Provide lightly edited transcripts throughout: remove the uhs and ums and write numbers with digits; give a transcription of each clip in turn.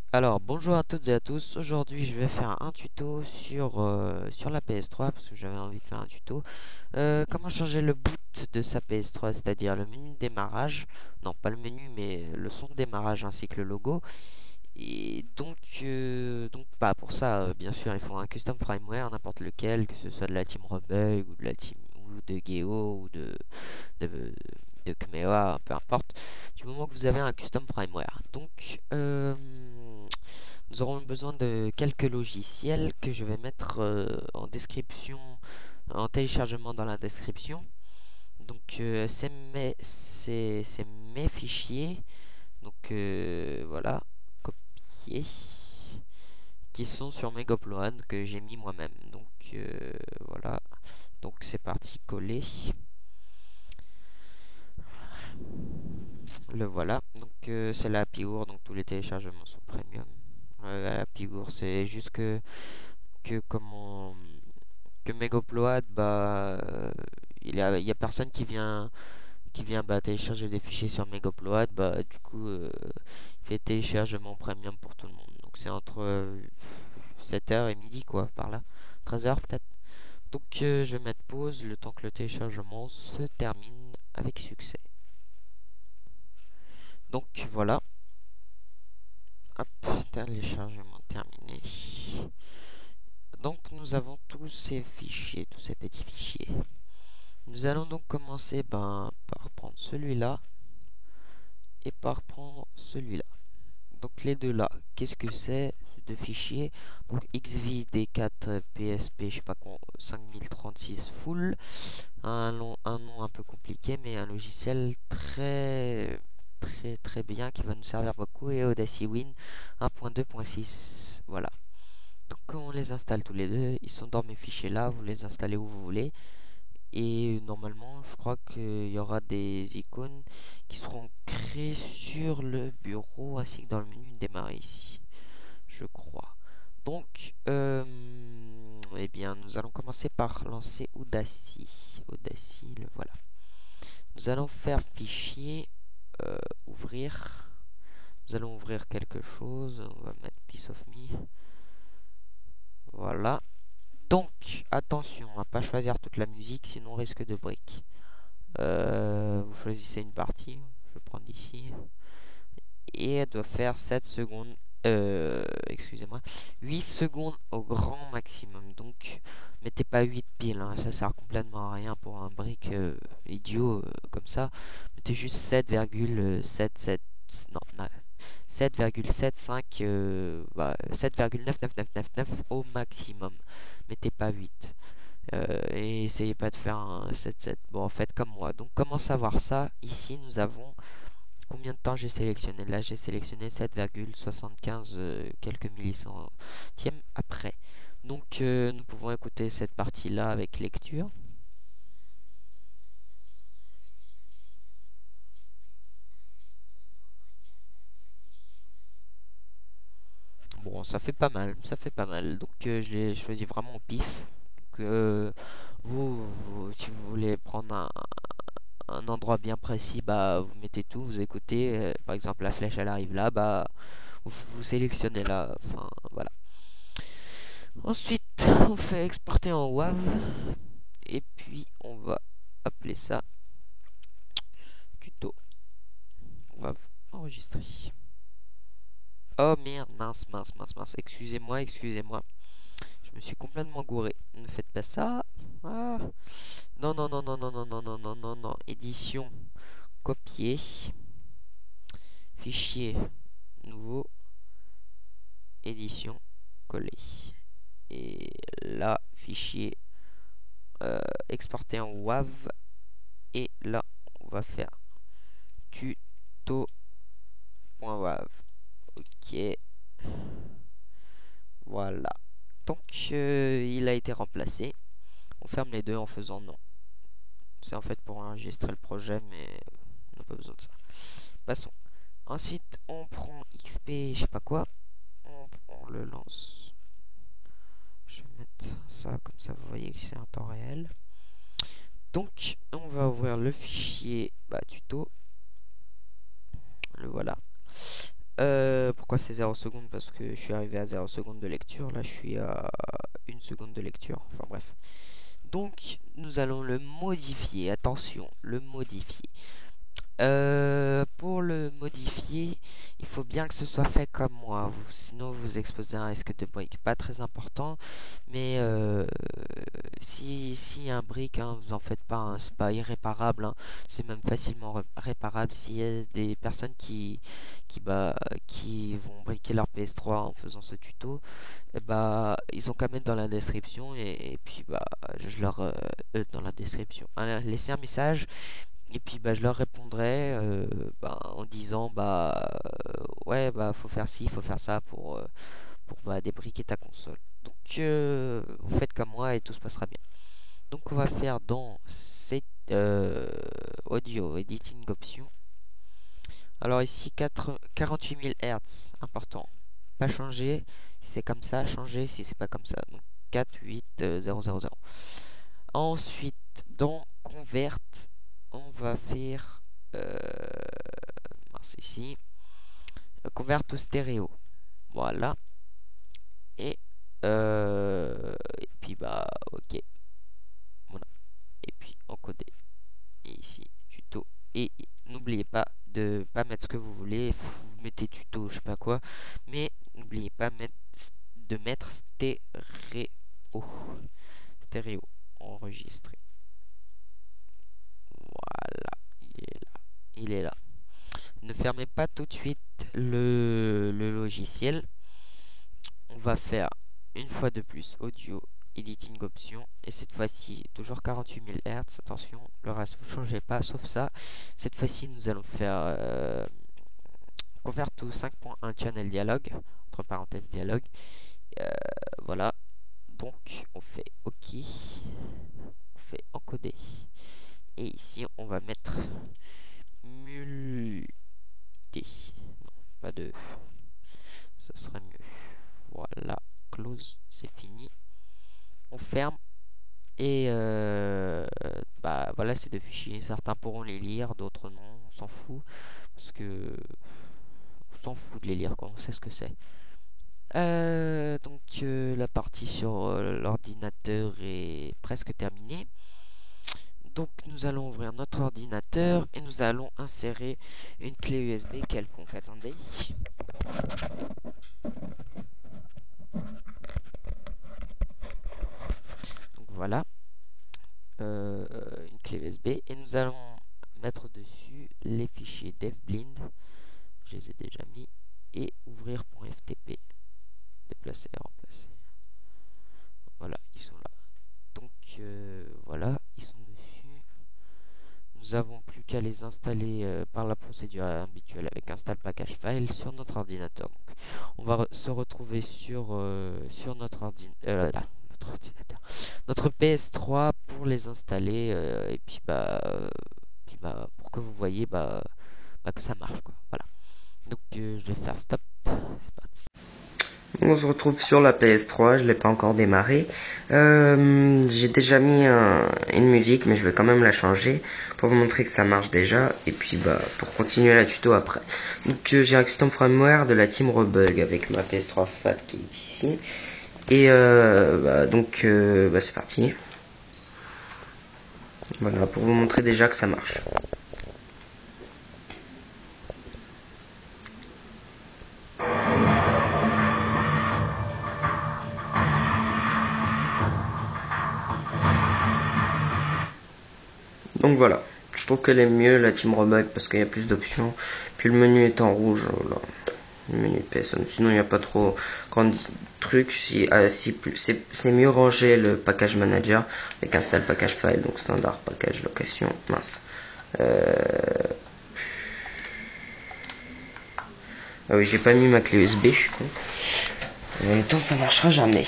Alors bonjour à toutes et à tous, aujourd'hui je vais faire un tuto sur la PS3 parce que j'avais envie de faire un tuto. Comment changer le boot de sa PS3, c'est-à-dire le menu de démarrage, non pas le menu mais le son de démarrage ainsi que le logo. Et donc bah, pour ça bien sûr il faut un custom firmware, n'importe lequel, que ce soit de la team Rebug ou de la team ou de Geo ou de, de Kmewa, peu importe, du moment que vous avez un custom firmware. Nous aurons besoin de quelques logiciels que je vais mettre en description, en téléchargement dans la description. C'est mes fichiers. Voilà, copier, qui sont sur mes Gopload que j'ai mis moi-même. Voilà, donc c'est parti, coller. Le voilà. C'est la Pigour, donc tous les téléchargements sont premium. La Pigour, c'est juste que comment que Megapload, il y a personne qui vient télécharger des fichiers sur Megapload, du coup il fait téléchargement premium pour tout le monde. Donc c'est entre 7h et midi quoi, par là, 13h peut-être. Je vais mettre pause le temps que le téléchargement se termine avec succès. Donc voilà, hop, téléchargement terminé. Donc nous avons tous ces fichiers, tous ces petits fichiers. Nous allons donc commencer par prendre celui-là et par prendre celui-là. Donc les deux là, qu'est-ce que c'est ces deux fichiers? Donc XVD4 PSP, je sais pas quoi, 5036 full, un nom un peu compliqué, mais un logiciel très bien qui va nous servir beaucoup, et Audacity Win 1.2.6. Voilà. Donc on les installe tous les deux, ils sont dans mes fichiers là, vous les installez où vous voulez. Et normalement, je crois qu'il y aura des icônes qui seront créées sur le bureau ainsi que dans le menu de démarrer ici, je crois. Eh bien, nous allons commencer par lancer Audacity. Audacity, le voilà. Nous allons faire fichier, ouvrir. Nous allons ouvrir quelque chose. On va mettre Piece of Me. Voilà. Donc, attention à pas choisir toute la musique, sinon on risque de break. Vous choisissez une partie, je vais prendre ici, et elle doit faire 7 secondes, excusez-moi, 8 secondes au grand maximum. Donc, mettez pas 8 piles, hein, ça sert complètement à rien pour un break idiot comme ça. Mettez juste 7,77, non, 7,75, 7,99999 au maximum. Mettez pas 8. Et essayez pas de faire un 7-7. Bon, faites comme moi. Donc, comment savoir ça? Ici, nous avons combien de temps j'ai sélectionné. Là, j'ai sélectionné 7,75 quelques millicentièmes après. Nous pouvons écouter cette partie-là avec lecture. Bon, ça fait pas mal, ça fait pas mal. Je l'ai choisi vraiment au pif. Si vous voulez prendre un endroit bien précis, vous mettez tout, vous écoutez. Par exemple, la flèche elle arrive là, vous sélectionnez là. Enfin, voilà. Ensuite, on fait exporter en WAV et puis on va appeler ça tuto. On va enregistrer. Oh merde, mince. Excusez-moi, excusez-moi. Je me suis complètement gouré. Ne faites pas ça. Ah. Non. Édition, copier. Fichier, nouveau. Édition, coller. Et là, fichier, exporter en WAV. Et là, on va faire tuto.wav. Ok. Voilà. Il a été remplacé. On ferme les deux en faisant non. C'est en fait pour enregistrer le projet, mais on n'a pas besoin de ça. Passons. Ensuite, on prend XP, je sais pas quoi. On le lance. Je vais mettre ça comme ça, vous voyez que c'est en temps réel. Donc, on va ouvrir le fichier tuto. Le voilà. Pour Pourquoi c'est 0 secondes? Parce que je suis arrivé à 0 secondes de lecture. Là, je suis à 1 seconde de lecture. Enfin bref. Donc, nous allons le modifier. Attention, le modifier. Pour le modifier, il faut bien que ce soit fait comme moi. Sinon, vous vous exposez à un risque de break. Pas très important. Mais si y a un break, hein, vous en faites pas. Hein, c'est pas irréparable. Hein, c'est même facilement réparable. S'il y a des personnes qui vont briquer leur PS3 en faisant ce tuto, et bah ils ont qu'à mettre dans la description et puis bah je leur dans la description laisser un message et puis bah je leur répondrai bah, en disant bah ouais bah faut faire ci, faut faire ça pour bah, débriquer ta console. Donc vous faites comme moi et tout se passera bien. Donc on va faire dans cette audio editing option. Alors ici 48 000 Hz, important. Pas changer si c'est comme ça, changer si c'est pas comme ça. Donc 48000. Ensuite dans convert, on va faire mince, ici convert au stéréo. Voilà. Et puis bah ok. Voilà. Et puis encoder. Et ici tuto. Et n'oubliez pas de pas mettre ce que vous voulez. Vous mettez tuto, je sais pas quoi. Mais n'oubliez pas de mettre stéréo. Stéréo. Enregistré. Voilà. Il est là. Il est là. Ne fermez pas tout de suite le logiciel. On va faire une fois de plus audio editing option et cette fois-ci toujours 48 000 Hz. Attention, le reste vous ne changez pas sauf ça. Cette fois-ci nous allons faire convert to 5.1 channel dialogue, entre parenthèses dialogue. Voilà, donc on fait OK, on fait encoder et ici on va mettre multi. Non, pas de, ce serait mieux. Voilà, close, c'est fini. On ferme et bah voilà, ces deux fichiers. Certains pourront les lire, d'autres non. On s'en fout parce que on s'en fout de les lire quand on sait ce que c'est. Donc la partie sur l'ordinateur est presque terminée. Donc nous allons ouvrir notre ordinateur et nous allons insérer une clé USB quelconque. Attendez. Donc voilà. Une clé USB et nous allons mettre dessus les fichiers devblind. Je les ai déjà mis. Et ouvrir.ftp. Déplacer et remplacer. Voilà, ils sont là. Donc voilà, ils sont dessus. Nous avons plus qu'à les installer par la procédure habituelle avec install package file sur notre ordinateur. Donc, on va se retrouver sur notre ordinateur, notre PS3 pour les installer et puis bah, pour que vous voyez que ça marche quoi. Voilà. Donc je vais faire stop. C'est parti. On se retrouve sur la PS3, je l'ai pas encore démarré. J'ai déjà mis une musique, mais je vais quand même la changer pour vous montrer que ça marche déjà. Et puis bah pour continuer la tuto après. Donc j'ai un custom firmware de la team Rebug avec ma PS3 Fat qui est ici. Et donc c'est parti. Voilà pour vous montrer déjà que ça marche. Donc voilà, je trouve qu'elle est mieux la Team Rebug parce qu'il y a plus d'options. Puis le menu est en rouge, là. Le menu PSN. Sinon il n'y a pas trop grand truc. C'est mieux rangé le package manager avec install package file, donc standard package location. Mince. Ah oui, j'ai pas mis ma clé USB, je suis con. En même temps, ça marchera jamais.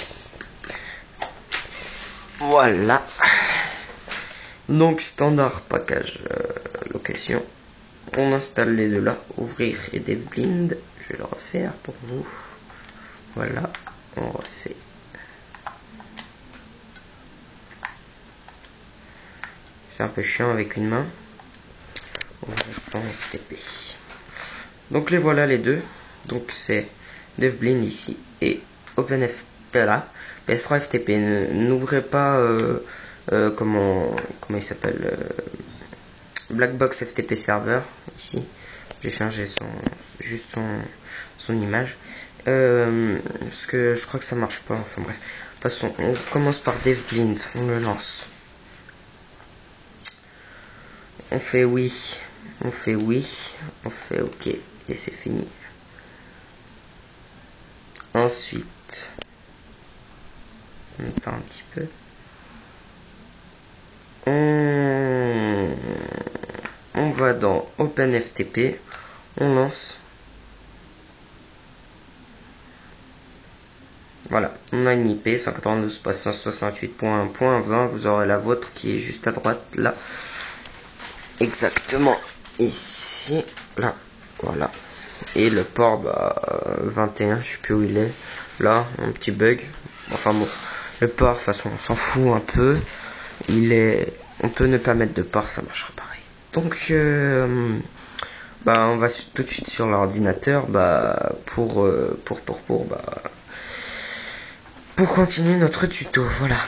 Voilà. Donc standard package location. On installe les deux là. Ouvrir et devblind. Je vais le refaire pour vous. Voilà. On refait. C'est un peu chiant avec une main. Ouvrir en FTP. Donc les voilà les deux. Donc c'est DevBlin ici et OpenFP là. PS3 FTP. N'ouvrez pas comment il s'appelle Blackbox FTP Server ici. J'ai changé juste son image. Parce que je crois que ça marche pas. Enfin bref. Passons. On commence par DevBlin. On le lance. On fait oui. On fait oui. On fait OK. Et c'est fini. Ensuite, on attend un petit peu. On va dans OpenFTP. On lance. Voilà, on a une IP 192.168.1.20. Vous aurez la vôtre qui est juste à droite là. Exactement ici, là, voilà. Et le port 21, je sais plus où il est. Là, un petit bug. Enfin bon, le port, de toute façon, on s'en fout un peu. On peut ne pas mettre de port, ça marchera pareil. Donc, on va tout de suite sur l'ordinateur, pour continuer notre tuto, voilà.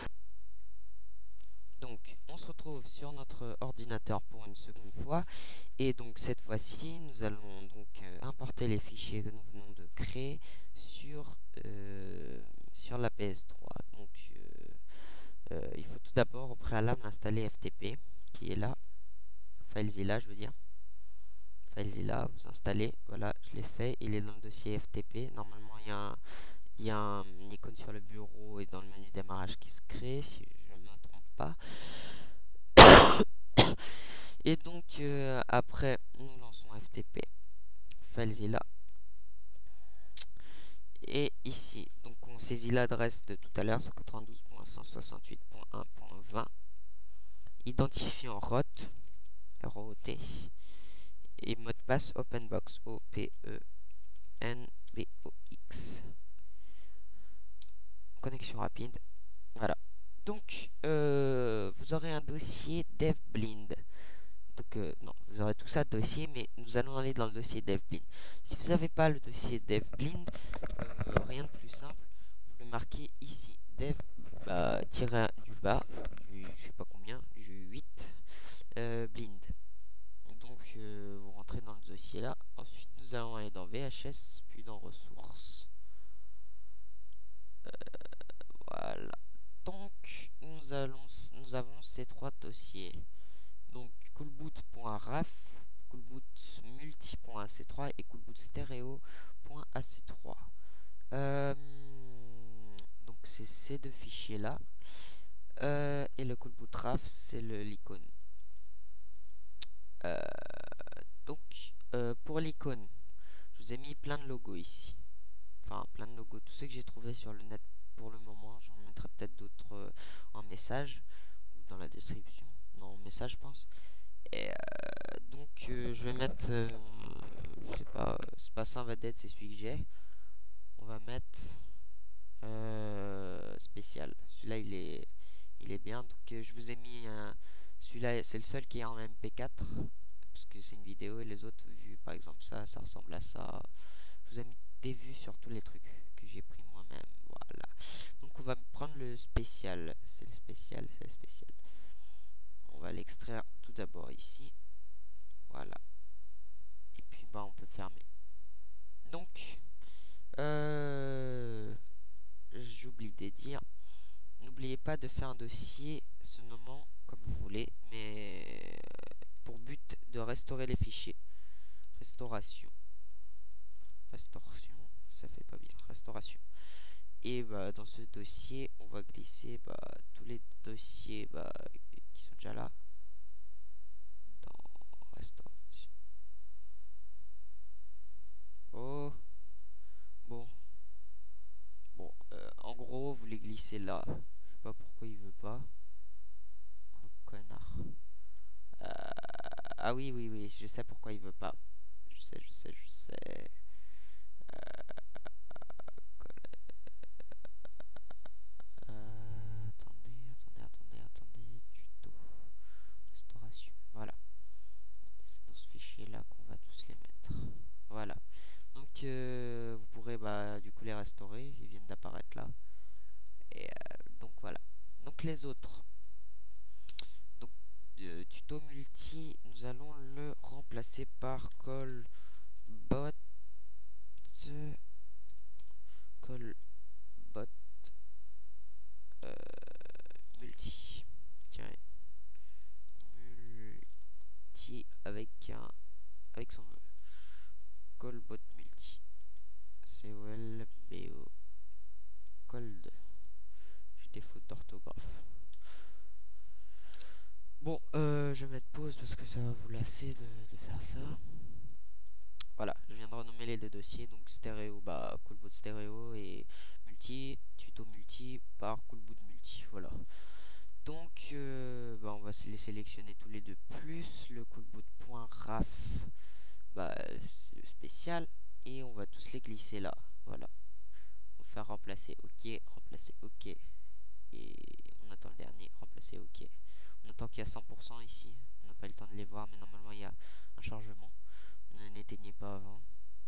Donc, on se retrouve sur notre ordinateur pour une seconde fois. Et donc, cette fois-ci, nous allons donc importer les fichiers que nous venons de créer sur la PS3. Donc, il faut tout d'abord au préalable installer FTP, qui est là. FileZilla, je veux dire. FileZilla, vous installez. Voilà, je l'ai fait. Il est dans le dossier FTP. Normalement, il y a une icône sur le bureau et dans le menu démarrage qui se crée, si je ne me trompe pas. Et donc, après, nous lançons FTP, FileZilla. Et ici, donc on saisit l'adresse de tout à l'heure, 192.168.1.20. Identifiant ROT, ROT. Et mot de passe OpenBox, OPENBOX. Connexion rapide. Voilà. Donc, vous aurez un dossier DevBlin. Donc, non, vous aurez tout ça dossier, mais nous allons aller dans le dossier DevBlin. Si vous n'avez pas le dossier DevBlin, rien de plus simple. Vous le marquez ici. Dev, tiré du bas, je sais pas combien, du 8, blind. Donc, vous rentrez dans le dossier là. Ensuite, nous allons aller dans VHS, puis dans ressources. Voilà. Donc, nous avons ces trois dossiers. Donc, coolboot.raf, coolboot.multi.ac3 et coolbootstereo.ac3. Donc, c'est ces deux fichiers là. Et le coolbootraf, c'est l'icône. Donc, pour l'icône, je vous ai mis plein de logos ici. Enfin, plein de logos. Tous ceux que j'ai trouvé sur le net pour le moment. J'en mettrai peut-être d'autres en message ou dans la description. Non, en message, je pense. Et donc, je vais mettre, je sais pas, c'est pas Saint-Vadette, c'est celui que j'ai. On va mettre spécial. Celui-là, il est bien. Donc, je vous ai mis celui-là, c'est le seul qui est en MP4 parce que c'est une vidéo et les autres vues, par exemple, ça ressemble à ça. Je vous ai mis des vues sur tous les trucs que j'ai pris moi-même. Voilà. Donc, on va prendre le spécial. C'est le spécial, c'est le spécial. On va l'extraire tout d'abord ici. Voilà. Et puis on peut fermer. Donc, j'oublie de dire, n'oubliez pas de faire un dossier se nommant comme vous voulez, mais pour but de restaurer les fichiers. Restauration, ça fait pas bien. Restauration. Et dans ce dossier, on va glisser tous les dossiers qui sont déjà là. Restauration. Oh. Bon. En gros, vous les glissez là. Je sais pas pourquoi il veut pas. Le connard. Ah oui, je sais pourquoi il veut pas. Je sais. Attendez. Tuto. Restauration. Voilà. C'est dans ce fichier là qu'on va tous les mettre. Voilà. Donc restaurés, ils viennent d'apparaître là. Et donc voilà. Donc les autres. Donc tuto multi, nous allons le remplacer par callbot multi. Tiens, multi avec son callbot multi. COLBO cold. J'ai des fautes d'orthographe. Bon, je vais mettre pause parce que ça va vous lasser de faire ça. Voilà, je viens de renommer les deux dossiers, donc stéréo, callbot stéréo et multi, tuto multi par callbot multi, voilà. Donc, on va les sélectionner tous les deux, plus le callbot.raf, spécial, et on va tous les glisser là, voilà. On va faire remplacer OK, et on attend le dernier, remplacer OK. On attend qu'il y a 100% ici, on n'a pas eu le temps de les voir, mais normalement il y a un chargement. Ne n'éteignez pas avant.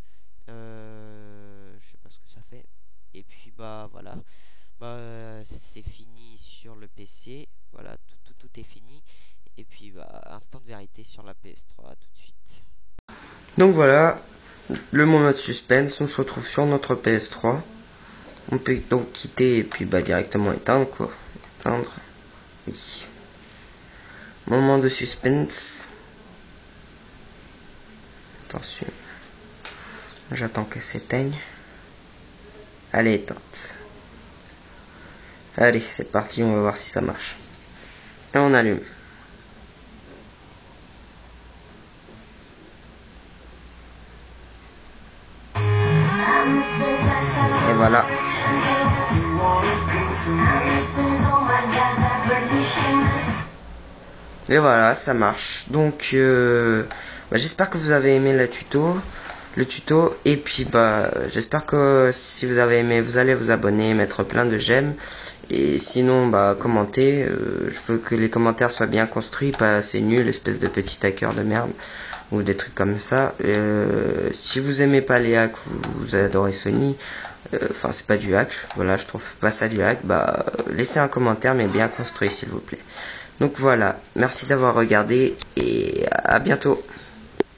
Je sais pas ce que ça fait. Et puis voilà. C'est fini sur le PC. Voilà, tout est fini. Et puis instant de vérité sur la PS3 tout de suite. Donc voilà, le moment de suspense, on se retrouve sur notre PS3. On peut donc quitter et puis directement éteindre quoi. Éteindre. Oui. Moment de suspense. Attention. J'attends qu'elle s'éteigne. Elle est éteinte. Allez, c'est parti, on va voir si ça marche. Et on allume. Et voilà. Et voilà, ça marche. Donc, j'espère que vous avez aimé le tuto. Et puis, j'espère que si vous avez aimé, vous allez vous abonner, mettre plein de j'aime. Et sinon, commentez. Je veux que les commentaires soient bien construits, pas c'est nul, espèce de petit hacker de merde. Ou des trucs comme ça. Si vous aimez pas les hacks, vous adorez Sony. Enfin, c'est pas du hack. Voilà, je trouve pas ça du hack. Laissez un commentaire, mais bien construit, s'il vous plaît. Donc voilà, merci d'avoir regardé et à bientôt.